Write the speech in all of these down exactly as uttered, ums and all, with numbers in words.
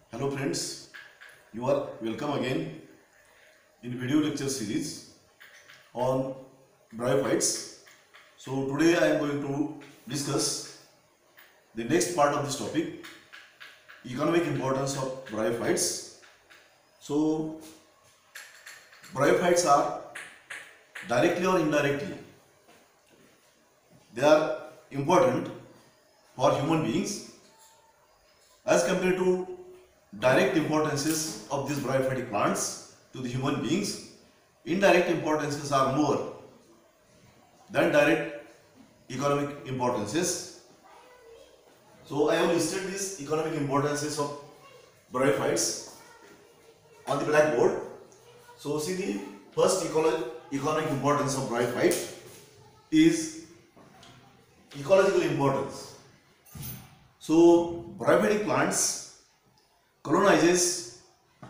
Hello friends, you are welcome again in video lecture series on bryophytes. So today I am going to discuss the next part of this topic, economic importance of bryophytes. So bryophytes are directly or indirectly, they are important for human beings as compared to direct importances of these bryophytic plants to the human beings. Indirect importances are more than direct economic importances. So I have listed these economic importances of bryophytes on the blackboard. So see, the first eco economic importance of bryophyte is ecological importance. So bryophytic plants colonizes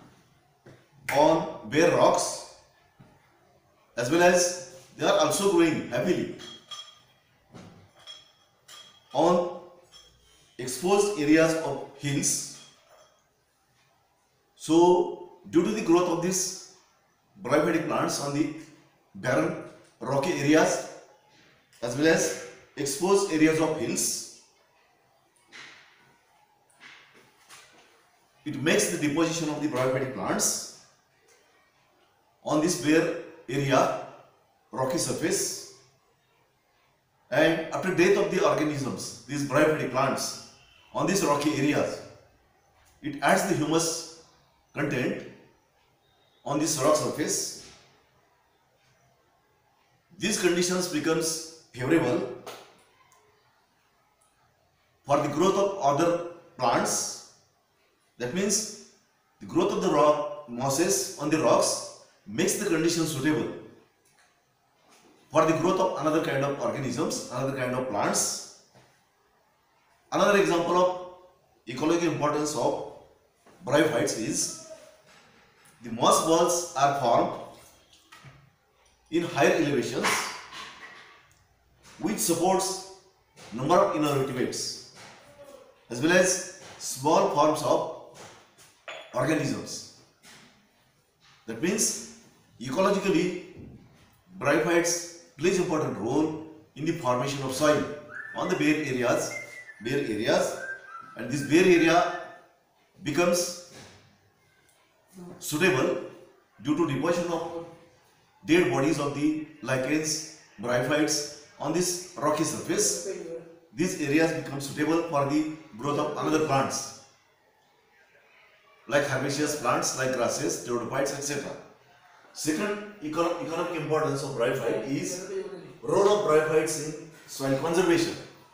on bare rocks, as well as they are also growing happily on exposed areas of hills. So due to the growth of these bryophytic plants on the barren rocky areas as well as exposed areas of hills, it makes the deposition of the bryophytic plants on this bare area, rocky surface, and after death of the organisms, these bryophytic plants on these rocky areas, it adds the humus content on this rock surface. These conditions becomes favorable for the growth of other plants. That means the growth of the rock mosses on the rocks makes the conditions suitable for the growth of another kind of organisms, another kind of plants. Another example of ecological importance of bryophytes is the moss balls are formed in higher elevations, which supports number of invertebrates as well as small forms of organisms. That means ecologically bryophytes plays important role in the formation of soil on the bare areas, bare areas, and this bare area becomes suitable due to deposition of dead bodies of the lichens, bryophytes on this rocky surface. These areas become suitable for the growth of another plants like herbaceous plants like grasses, pteridophytes, et cetera. Second economic, economic importance of bryophyte is role of bryophytes in soil conservation.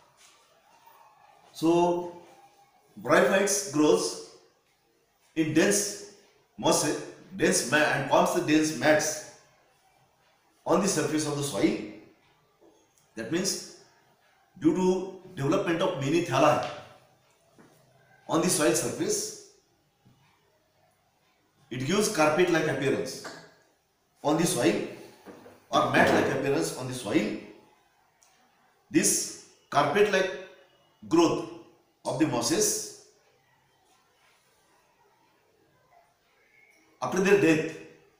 So bryophytes grows in dense moss, dense mat, and forms the dense mats on the surface of the soil. That means due to development of many thalli on the soil surface, it gives carpet-like appearance on the soil or mat-like appearance on the soil. This carpet-like growth of the mosses after their death,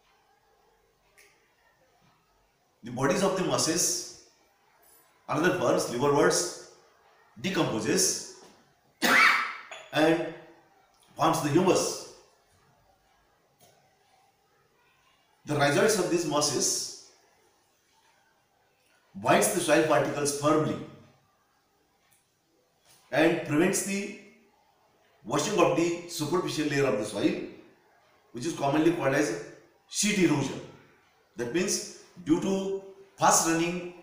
the bodies of the mosses, another ferns, liverworts, decomposes and forms the humus. The rhizoids of these mosses binds the soil particles firmly and prevents the washing of the superficial layer of the soil, which is commonly called as sheet erosion. That means due to fast running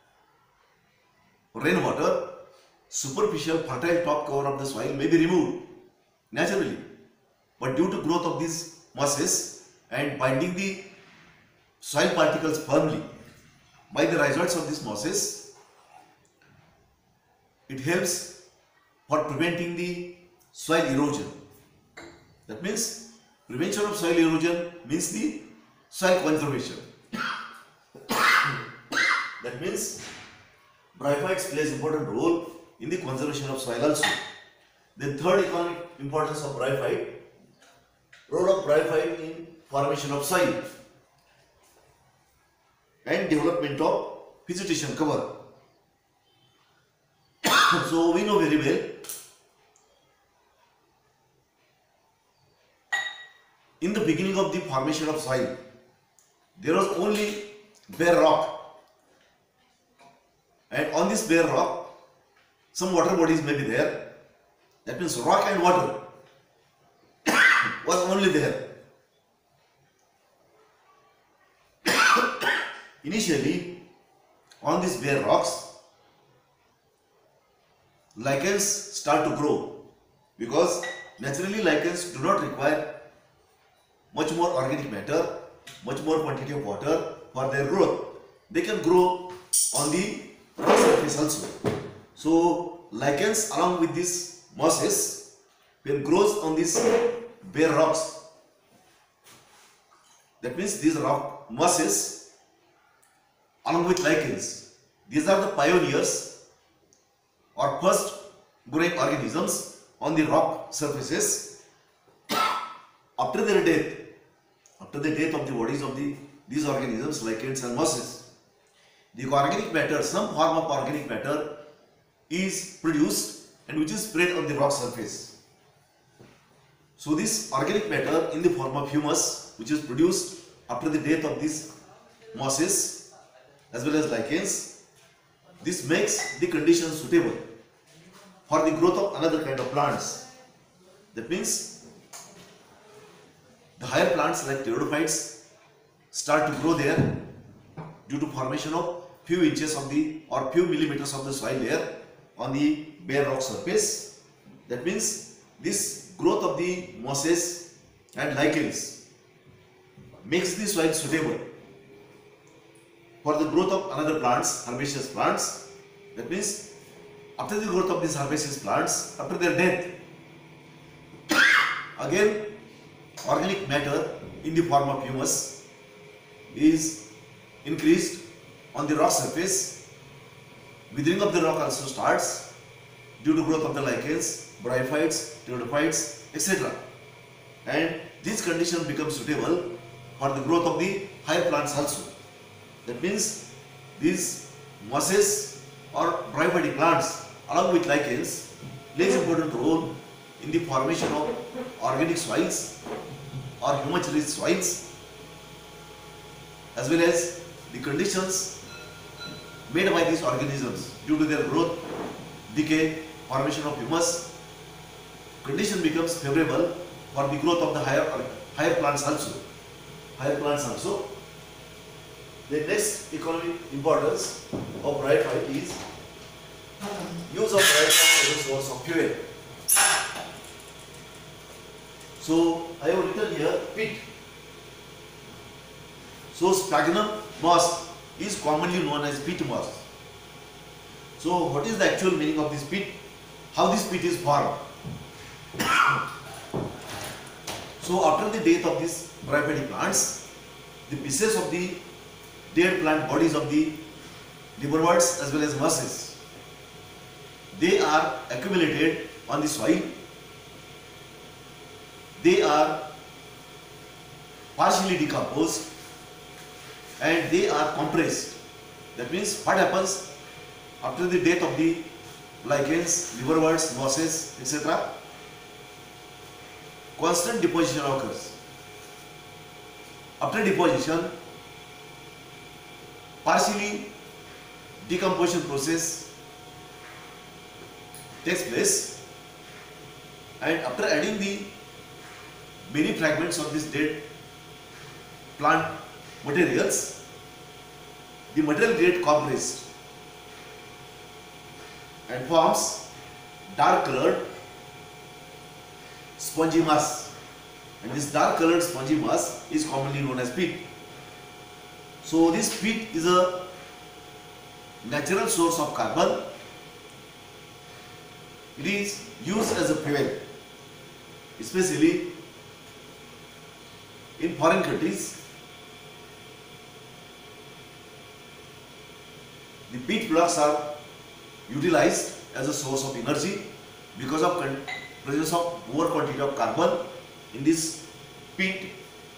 rainwater, superficial fertile top cover of the soil may be removed naturally, but due to growth of these mosses and binding the soil particles firmly by the rhizoids of these mosses, it helps for preventing the soil erosion. That means prevention of soil erosion means the soil conservation. That means bryophytes plays important role in the conservation of soil also. The third economic importance of bryophyte role of bryophyte in formation of soil and development of vegetation cover. So we know very well, in the beginning of the formation of soil, there was only bare rock, and on this bare rock some water bodies may be there. That means rock and water was only there. Initially, on these bare rocks, lichens start to grow, because naturally lichens do not require much more organic matter, much more quantity of water for their growth. They can grow on the rock surface also. So lichens along with these mosses, when grows on these bare rocks, that means these rock mosses along with lichens, these are the pioneers or first growing organisms on the rock surfaces. After their death, after the death of the bodies of the these organisms, lichens and mosses, the organic matter, some form of organic matter is produced and which is spread on the rock surface. So this organic matter in the form of humus, which is produced after the death of these mosses as well as lichens, this makes the conditions suitable for the growth of another kind of plants. That means the higher plants like pteridophytes start to grow there due to formation of few inches of the or few millimeters of the soil layer on the bare rock surface. That means this growth of the mosses and lichens makes the soil suitable for the growth of another plants, herbaceous plants. That means after the growth of these herbaceous plants, after their death, again organic matter in the form of humus is increased on the rock surface. Withering of the rock also starts due to growth of the lichens, bryophytes, pteridophytes, et cetera. And these conditions become suitable for the growth of the higher plants also. That means these mosses or bryophytic plants along with lichens plays important role in the formation of organic soils or humus-rich soils, as well as the conditions made by these organisms due to their growth, decay, formation of humus. Condition becomes favorable for the growth of the higher higher plants also. Higher plants also. The next economic importance of bryophyte is use of bryophyte as a source of fuel. So I have written here peat. So sphagnum moss is commonly known as peat moss. So what is the actual meaning of this peat? How this peat is formed? So after the death of these bryophytic plants, the pieces of the dead plant bodies of the liverworts as well as mosses, they are accumulated on the soil. They are partially decomposed and they are compressed. That means what happens after the death of the lichens, liverworts, mosses, et cetera? Constant deposition occurs. After deposition, partially decomposition process takes place, and after adding the many fragments of this dead plant materials, the material get compressed and forms dark colored spongy mass, and this dark colored spongy mass is commonly known as peat. So this peat is a natural source of carbon. It is used as a fuel, especially in foreign countries. The peat blocks are utilized as a source of energy because of presence of more quantity of carbon in this peat.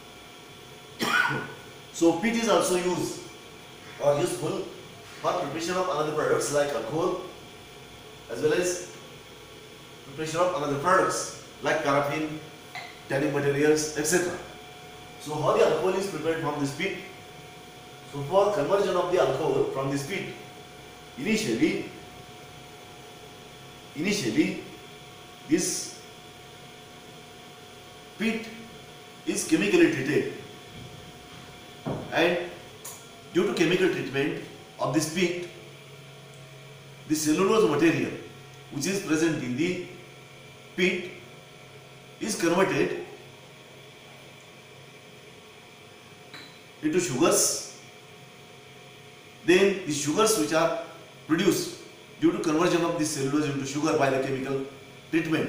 So peat is also used or useful for preparation of another products like alcohol, as well as preparation of another products like paraffin, tanning materials, et cetera. So how the alcohol is prepared from this peat? So for conversion of the alcohol from this peat, initially, initially this peat is chemically treated, and due to chemical treatment of this peat, the cellulose material which is present in the peat is converted into sugars. Then the sugars which are produced due to conversion of the cellulose into sugar by the chemical treatment,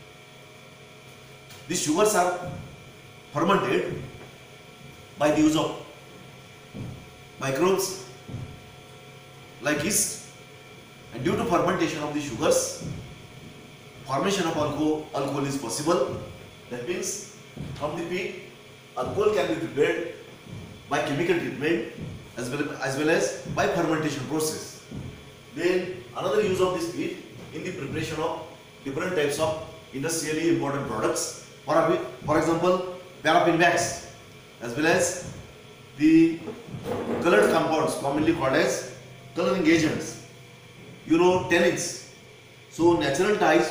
these sugars are fermented by the use of microbes like yeast, and due to fermentation of the sugars, formation of alcohol, alcohol is possible. That means from the peat, alcohol can be prepared by chemical treatment as well as, well as by fermentation process. Then another use of this peat in the preparation of different types of industrially important products. For, for example, paraffin wax, as well as the colored compounds commonly called as coloring agents. You know, tannins. So natural dyes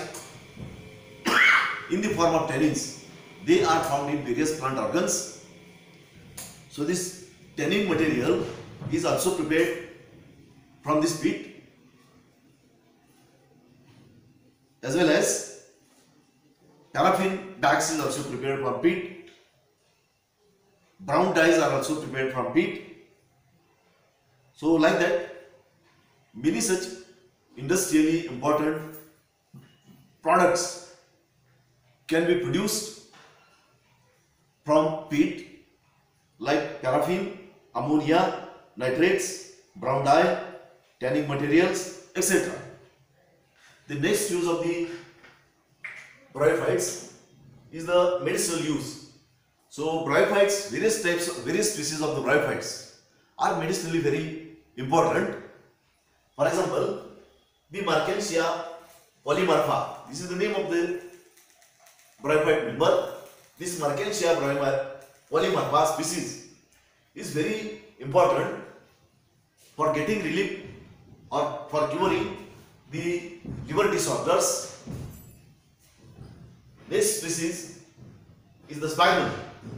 in the form of tannins, they are found in various plant organs. So this tanning material is also prepared from this peat, as well as paraffin wax is also prepared from peat. Brown dyes are also prepared from peat. So like that, many such industrially important products can be produced from peat, like paraffin, ammonia, nitrates, brown dye, tanning materials, et cetera. The next use of the bryophytes is the medicinal use. So bryophytes, various types, various species of the bryophytes are medicinally very important. For example, the Mertensia polymorpha. This is the name of the bryophyte member. This Mertensia polymorpha species is very important for getting relief or for curing the liver disorders. Next species is the sphagnum.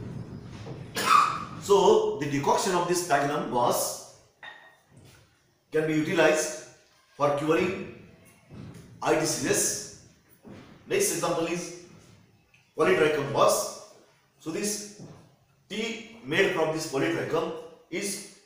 So the decoction of this sphagnum moss can be utilized for curing eye diseases. Next example is polytrichum moss. So this tea made from this polytrichum is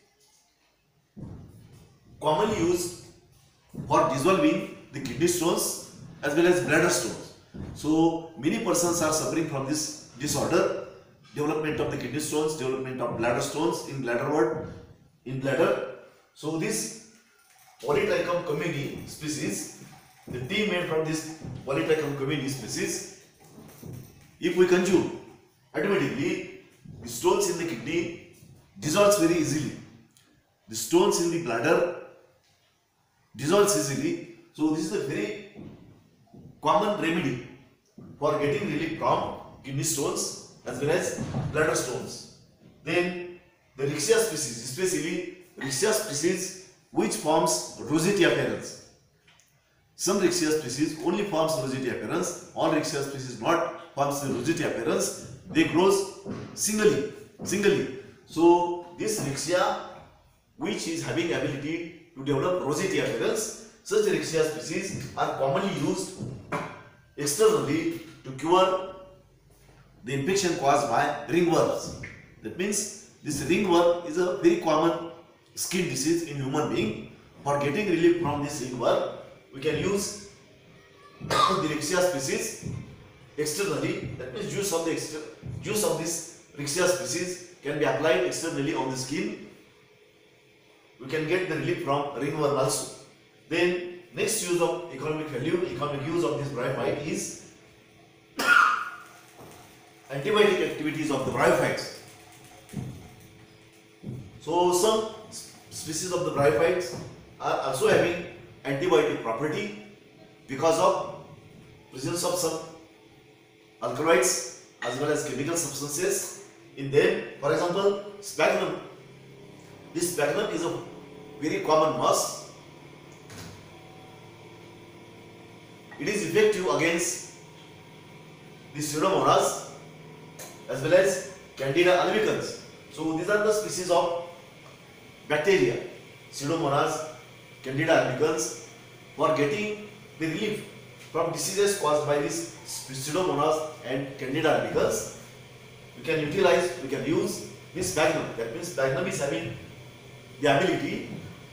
commonly used for dissolving the kidney stones as well as bladder stones. So many persons are suffering from this disorder, development of the kidney stones, development of bladder stones in bladder ward, in bladder. So this polytrichum communis species, the tea made from this polytrichum communis species, if we consume, automatically the stones in the kidney dissolves very easily. The stones in the bladder dissolves easily. So this is a very common remedy for getting relief from kidney stones as well as bladder stones. Then the Riccia species, especially Riccia species which forms rosette appearance. Some Riccia species only forms rosette appearance, all Riccia species not forms the rosette appearance. They grows singly, singly. So this Riccia which is having ability to develop rosette appearance, such Riccia species are commonly used externally to cure the infection caused by ringworms. That means this ringworm is a very common skin disease in human being. For getting relief from this ringworm, we can use the Riccia species externally. That means juice of the exter juice of this Riccia species can be applied externally on the skin. We can get the relief from ringworm also. Then next use of economic value, economic use of this bryophyte is antibiotic activities of the bryophytes. So some species of the bryophytes are also having antibiotic property because of presence of some alkaloids as well as chemical substances in them. For example, sphagnum. This sphagnum is a very common moss. It is effective against the Pseudomonas as well as Candida albicans. So these are the species of bacteria, Pseudomonas, Candida albicans, for getting the relief from diseases caused by these Pseudomonas and Candida albicans. We can utilize, we can use this sphagnum. That means sphagnum is having the ability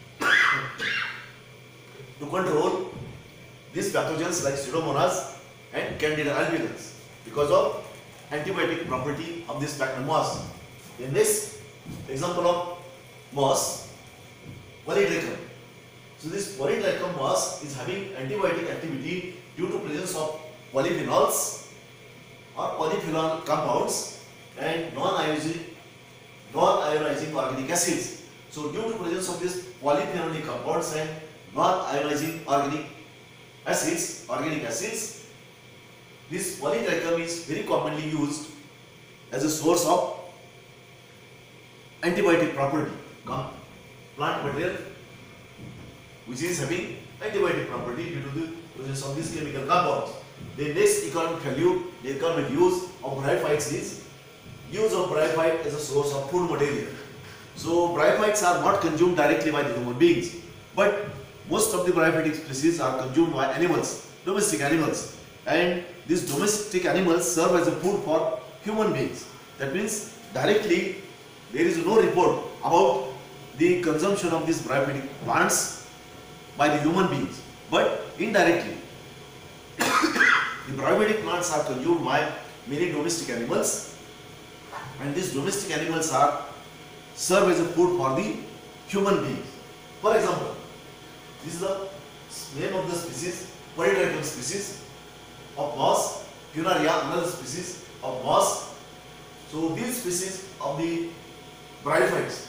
to control these pathogens like Pseudomonas and Candida albicans because of antibiotic property of this sphagnum moss. In this example of moss, Polytrichum. So this Polytrichum moss is having antibiotic activity due to presence of polyphenols or polyphenol compounds and non-ionizing non-ionizing organic acids. So due to presence of these polyphenolic compounds and non-ionizing organic acids, organic acids, this Polytrichum is very commonly used as a source of antibiotic property, plant material which is having antibiotic property due to the presence of these chemical compounds. The next economic value, the economic use of bryophytes is use of bryophyte as a source of food material. So bryophytes are not consumed directly by the human beings, but most of the bryophytic species are consumed by animals, domestic animals, and these domestic animals serve as a food for human beings. That means directly there is no report about the consumption of these bryophytic plants by the human beings, but indirectly the bryophytic plants are consumed by many domestic animals, and these domestic animals are serve as a food for the human beings. For example, this is the name of the species, Polytrichum species of moss, Funaria, another species of moss. So these species of the bryophytes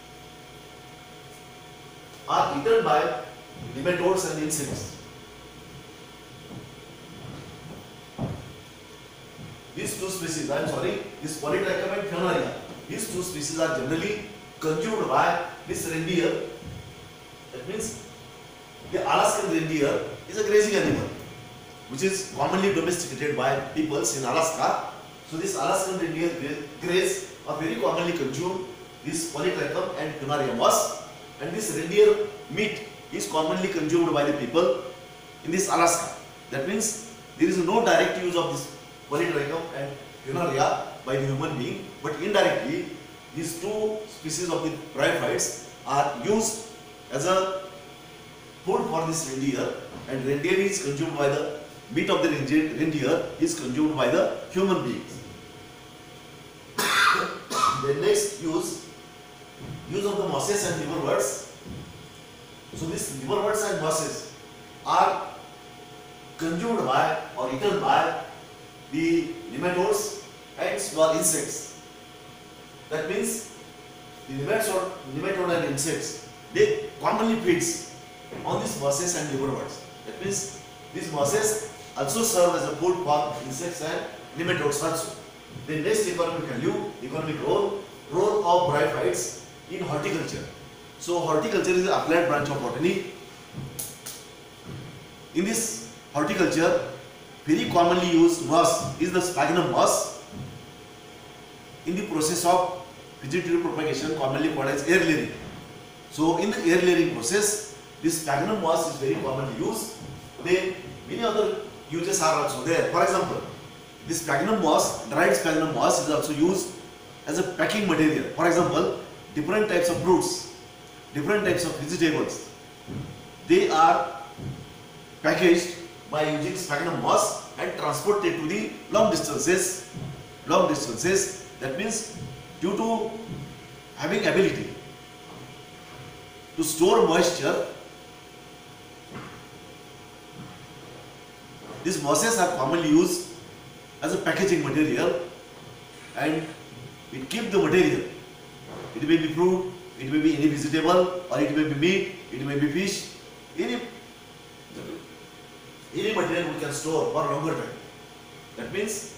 are eaten by nematodes and insects. These two species, I am sorry, this Polytrichum and Funaria, these two species are generally consumed by this reindeer. That means the Alaskan reindeer is a grazing animal which is commonly domesticated by peoples in Alaska. So this Alaskan reindeer graze are very commonly consumed this Polytrichum and Funaria moss, and this reindeer meat is commonly consumed by the people in this Alaska. That means there is no direct use of this Polytrichum and Funaria by the human being, but indirectly these two species of the bryophytes are used as a food for this reindeer, and reindeer is consumed by the meat of the reindeer is consumed by the human beings. The next use, use of the mosses and liverworts. So these liverworts and mosses are consumed by or eaten by the nematodes and small insects. That means the nematode, nematode and insects, they commonly feeds on these mosses and liverworts. That means these mosses also serve as a food for insects and nematodes also. The next economic value, economic role, role of bryophytes in horticulture. So horticulture is an applied branch of botany. In this horticulture, very commonly used moss is the sphagnum moss in the process of vegetative propagation, commonly called as air layering. So in the air layering process, this sphagnum moss is very commonly used. Then many other uses are also there. For example, this sphagnum moss, dried sphagnum moss is also used as a packing material. For example, different types of fruits, different types of vegetables, they are packaged by using sphagnum moss and transported to the long distances. Long distances. That means due to having ability to store moisture, these mosses are commonly used as a packaging material and it keep the material. It may be fruit, it may be any vegetable, or it may be meat, it may be fish, any, any material we can store for longer time. That means,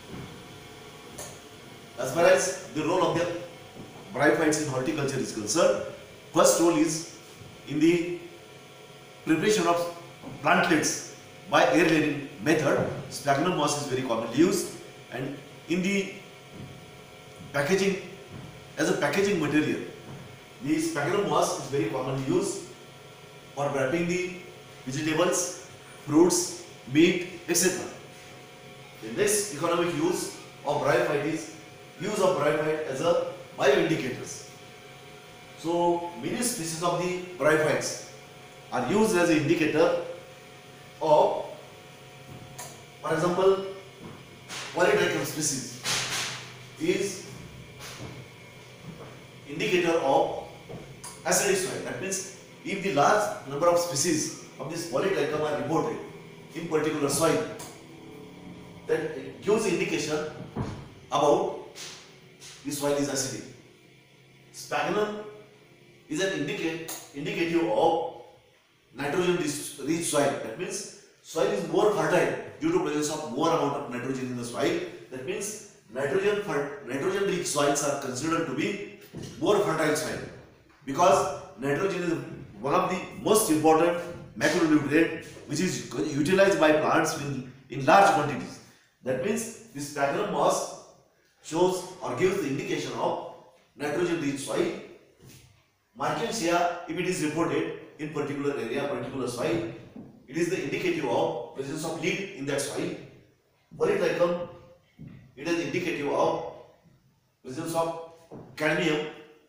as far as the role of the bryophytes in horticulture is concerned, first role is in the preparation of plantlets by air layering method. Sphagnum moss is very commonly used, and in the packaging, as a packaging material, the sphagnum moss is very commonly used for wrapping the vegetables, fruits, meat, et cetera. The next economic use of bryophyte is use of bryophyte as a bioindicators. So many species of the bryophytes are used as an indicator of, for example, Polytrichum species is indicator of acidic soil. That means if the large number of species of this Polytrichum are reported in particular soil, then it gives indication about the soil is acidic. Sphagnum is an indicate, indicative of nitrogen rich soil. That means soil is more fertile due to presence of more amount of nitrogen in the soil. That means nitrogen nitrogen rich soils are considered to be more fertile soil, because nitrogen is one of the most important macronutrient which is utilized by plants in, in large quantities. That means this sphagnum moss shows or gives the indication of nitrogen rich soil. Marchantia, if it is reported in particular area, particular soil, it is the indicative of presence of lead in that soil. Polytrichum, it is indicative of presence of cadmium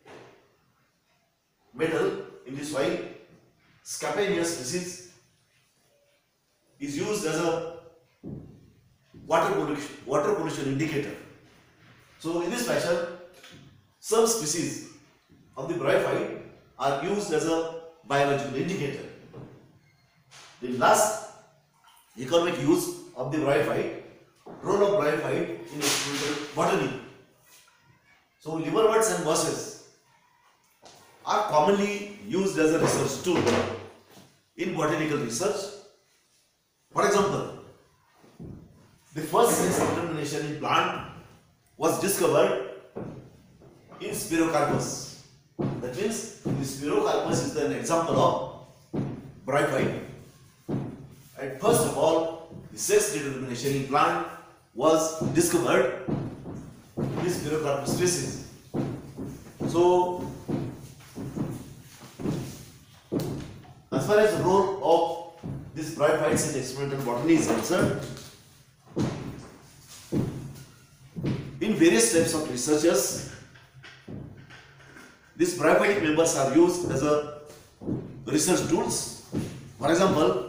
metal in the soil. Scapania species is used as a water pollution, water pollution indicator. So in this fashion, some species of the bryophyte are used as a biological indicator. The last economic use of the bryophyte, role of bryophyte in experimental botany. So liverworts and mosses are commonly used as a research tool in botanical research. For example, the first sex determination in plant was discovered in Spirocarpus. That means the Spirocarpus is an example of bryophyte. And first of all, the sex determination in plant was discovered in this Spirocarpus species. So, as far as the role of these bryophytes in experimental botany is concerned, in various types of researches, these bryophytic members are used as a research tools. For example,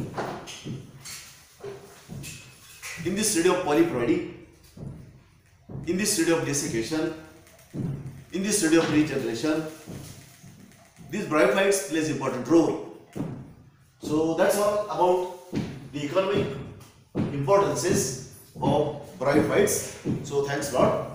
in this study of polyploidy, in this study of desiccation, in this study of regeneration, these bryophytes plays important role. So that's all about the economic importances of bryophytes. So thanks a lot.